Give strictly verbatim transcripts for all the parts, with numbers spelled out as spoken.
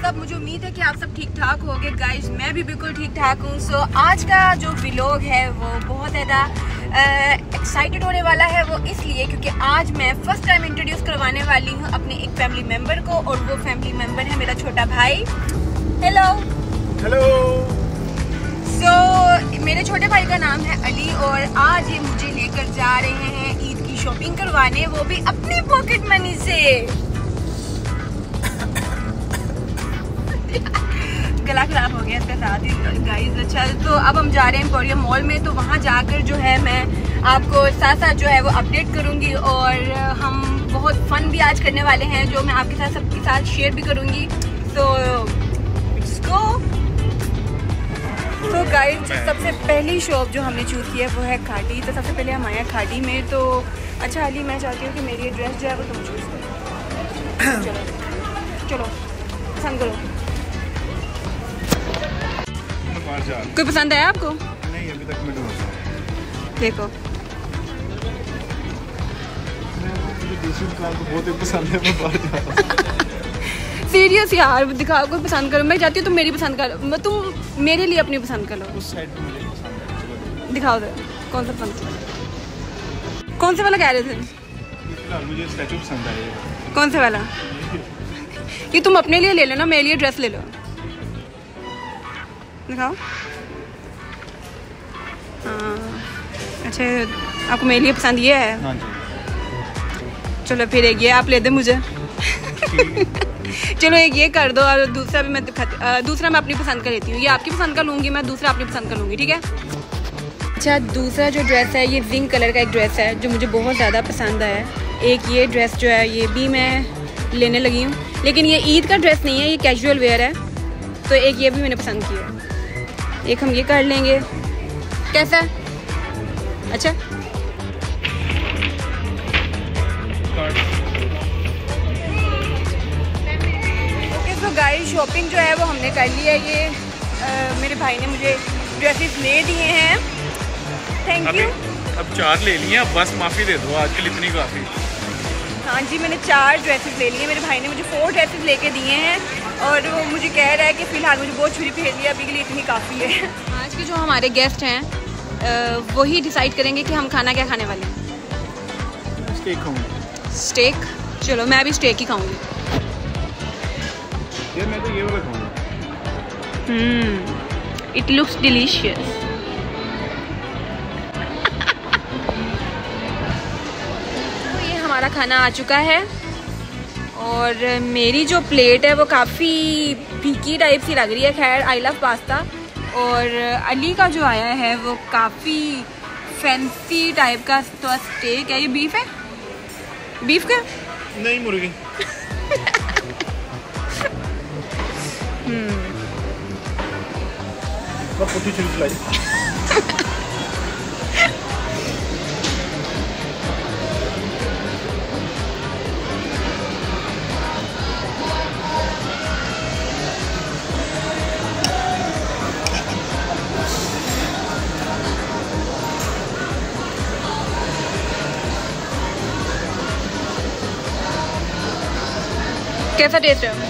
सब? मुझे उम्मीद है कि आप सब ठीक ठाक होंगे। गाइस मैं भी बिल्कुल ठीक ठाक हूँ। सो so, आज का जो व्लॉग है वो बहुत ज़्यादा एक्साइटेड होने वाला है। वो इसलिए क्योंकि आज मैं फर्स्ट टाइम इंट्रोड्यूस करवाने वाली हूँ अपने एक फैमिली मेम्बर को, और वो फैमिली मेम्बर है मेरा छोटा भाई। Hello hello. सो मेरे छोटे भाई का नाम है अली, और आज ये मुझे लेकर जा रहे हैं ईद की शॉपिंग करवाने, वो भी अपनी पॉकेट मनी से। गला खराब हो गया इसका साथ ही गाइस। अच्छा, तो अब हम जा रहे हैं एम्पोरियम मॉल में, तो वहाँ जाकर जो है मैं आपको साथ साथ जो है वो अपडेट करूँगी, और हम बहुत फन भी आज करने वाले हैं जो मैं आपके साथ सबके साथ शेयर भी करूँगी। तो लेट्स गो। तो गाइस सबसे पहली शॉप जो हमने चूज़ की है वो है खाटी। तो सबसे पहले हम आए हैं खाटी में। तो अच्छा अली, मैं चाहती हूँ कि मेरी ड्रेस जो है वो तुम चूज़ करो। चलो चलो पसंद करो। कोई पसंद है आपको? नहीं, अभी तक मैं ढूंढ देखो मुझे दूसरी दुकान तो बहुत ही पसंद है, मैं बाहर जा रहा हूं। सीरियस यार, दिखाओ कोई पसंद करो। मैं चाहती हूँ तुम मेरी पसंद करो, तुम मेरे लिए अपनी पसंद कर लो। उस साइड पे मुझे पसंद है, चलो दिखाओ दे कौन सा पसंद, कौन से वाला कह रहे थे? फिलहाल मुझे स्टैचू पसंद है। कौन से वाला? ये तुम अपने लिए ले लो ना, मेरे लिए ड्रेस ले लो। दिखाओ। हाँ अच्छा, आपको मेरे लिए पसंद ये है? हाँ जी। चलो फिर एक ये आप ले दे मुझे। चलो एक ये कर दो, और दूसरा भी मैं दिखाती, दूसरा मैं अपनी पसंद का लेती हूँ। ये आपकी पसंद का लूँगी मैं, दूसरा अपनी पसंद का लूँगी, ठीक है? अच्छा, दूसरा जो ड्रेस है ये जिंक कलर का एक ड्रेस है जो मुझे बहुत ज़्यादा पसंद आया। एक ये ड्रेस जो है ये भी मैं लेने लगी हूँ, लेकिन ये ईद का ड्रेस नहीं है, ये कैजुअल वेयर है। तो एक ये भी मैंने पसंद किया है। एक हम ये कर लेंगे, कैसा है? अच्छा ओके। तो गाइस शॉपिंग जो है वो हमने कर ली है। ये आ, मेरे भाई ने मुझे ड्रेसेस ले दिए हैं, थैंक यू। अब चार ले लिए, अब बस माफ़ी दे दो, आजकल इतनी काफ़ी। हाँ जी, मैंने चार ड्रेसेस ले लिए। मेरे भाई ने मुझे फोर ड्रेसेस लेके दिए हैं, और वो मुझे कह रहा है कि फ़िलहाल मुझे बहुत छुरी पहन लिया, अभी के लिए इतनी काफ़ी है। आज के जो हमारे गेस्ट हैं वही डिसाइड करेंगे कि हम खाना क्या खाने वाले हैं। स्टेक खाऊंगा। स्टेक? चलो मैं भी स्टेक ही खाऊंगी। ये मैं तो ये वाला खाऊंगा। Hmm, it looks delicious. तो ये हमारा खाना आ चुका है, और मेरी जो प्लेट है वो काफ़ी फीकी टाइप सी लग रही है। खैर आई लव पास्ता। और अली का जो आया है वो काफ़ी फैंसी टाइप का तो स्टेक है। ये बीफ है? बीफ का? नहीं, मुर्गी। हम्म पुट्ठी छुरी चलाई। कैसा टेस्ट है?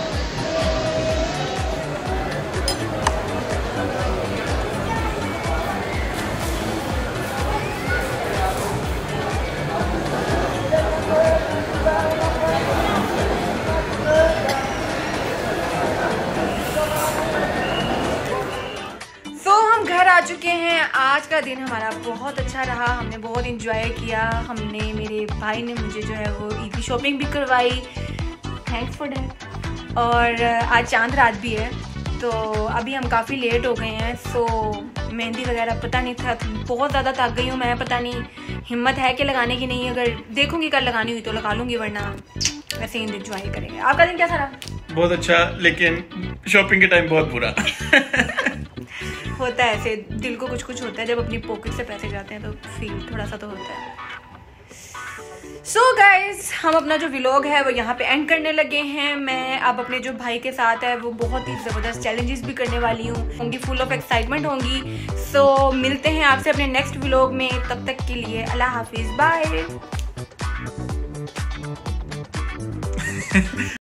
घर आ चुके हैं। आज का दिन हमारा बहुत अच्छा रहा, हमने बहुत इंजॉय किया। हमने, मेरे भाई ने मुझे जो है वो ईद की शॉपिंग भी करवाई, थैंक्स फॉर डैट। और आज चांद रात भी है, तो अभी हम काफ़ी लेट हो गए हैं। सो मेहंदी वगैरह पता नहीं था, बहुत ज़्यादा थक गई हूँ मैं, पता नहीं हिम्मत है कि लगाने की नहीं। अगर देखूँगी कल लगानी हुई तो लगा लूँगी, वरना वैसे ही इंजॉय करेंगे। आपका दिन कैसा रहा? बहुत अच्छा, लेकिन शॉपिंग के टाइम बहुत बुरा। होता है ऐसे, दिल को कुछ कुछ होता है जब अपनी पॉकेट से पैसे जाते हैं, तो फील थोड़ा सा तो होता है। सो so गाइज, हम अपना जो व्लॉग है वो यहाँ पे एंड करने लगे हैं। मैं अब अपने जो भाई के साथ है वो बहुत ही ज़बरदस्त चैलेंजेस भी करने वाली हूँ, होंगी फुल ऑफ एक्साइटमेंट होंगी। सो so, मिलते हैं आपसे अपने नेक्स्ट व्लॉग में, तब तक के लिए अल्लाह हाफिज़, बाय।